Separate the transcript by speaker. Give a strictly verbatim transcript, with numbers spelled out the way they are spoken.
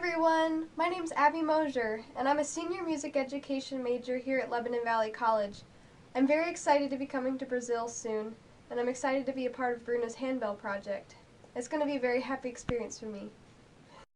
Speaker 1: everyone, my name's Abby Moisor, and I'm a senior music education major here at Lebanon Valley College. I'm very excited to be coming to Brazil soon, and I'm excited to be a part of Bruno's Handbell project. It's going to be a very happy experience for me.